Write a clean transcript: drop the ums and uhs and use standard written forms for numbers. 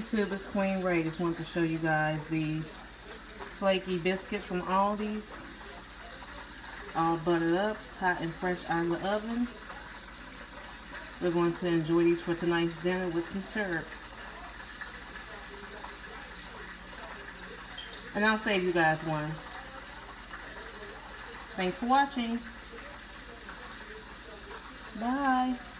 YouTube, it's Queen Ray. Just wanted to show you guys these flaky biscuits from Aldi's. All buttered up, hot and fresh out of the oven. We're going to enjoy these for tonight's dinner with some syrup. And I'll save you guys one. Thanks for watching. Bye.